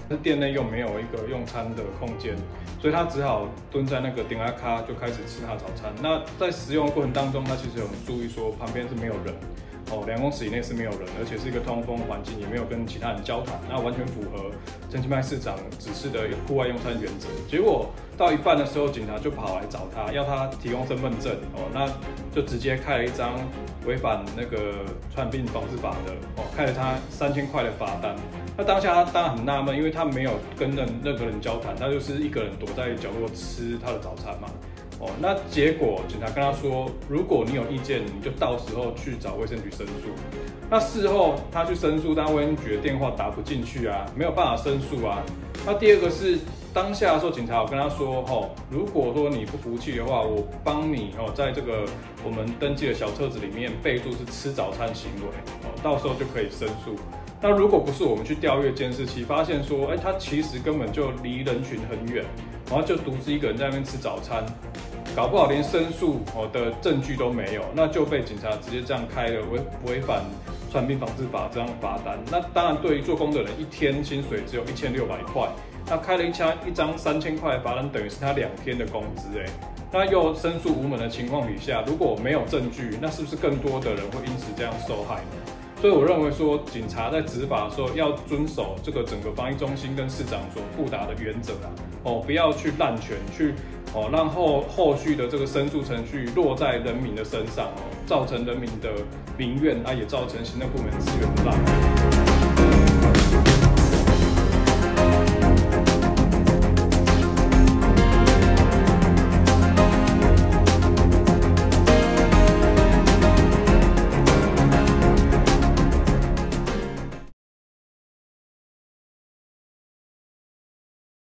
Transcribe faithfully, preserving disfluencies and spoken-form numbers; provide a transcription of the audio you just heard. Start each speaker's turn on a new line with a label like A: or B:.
A: 店内又没有一个用餐的空间，所以他只好蹲在那个顶阿卡就开始吃他的早餐。那在食用的过程当中，他其实有注意说旁边是没有人。 哦，两公尺以内是没有人，而且是一个通风环境，也没有跟其他人交谈，那完全符合陈其迈市长指示的户外用餐原则。结果到一半的时候，警察就跑来找他，要他提供身份证，哦，那就直接开了一张违反那个传染病防治法的，哦，开了他三千块的罚单。那当下他当然很纳闷，因为他没有跟任任何人交谈，他就是一个人躲在角落吃他的早餐嘛。 哦，那结果警察跟他说，如果你有意见，你就到时候去找卫生局申诉。那事后他去申诉，但卫生局的电话打不进去啊，没有办法申诉啊。那第二个是当下的时候，警察有跟他说，哦，如果说你不服气的话，我帮你哦，在这个我们登记的小册子里面备注是吃早餐行为，哦，到时候就可以申诉。 那如果不是我们去调阅监视器，发现说，哎、欸，他其实根本就离人群很远，然后就独自一个人在那边吃早餐，搞不好连申诉哦的证据都没有，那就被警察直接这样开了违违反传染病防治法这样罚单。那当然，对于做工的人，一天薪水只有一千六百块，那开了一张一张三千块的罚单，等于是他两天的工资哎。那又申诉无门的情况底下，如果没有证据，那是不是更多的人会因此这样受害呢？ 所以我认为说，警察在执法的时候要遵守这个整个防疫中心跟市长所布达的原则啊，哦，不要去滥权，去哦让后后续的这个申诉程序落在人民的身上哦，造成人民的民怨啊，也造成行政部门资源的浪费。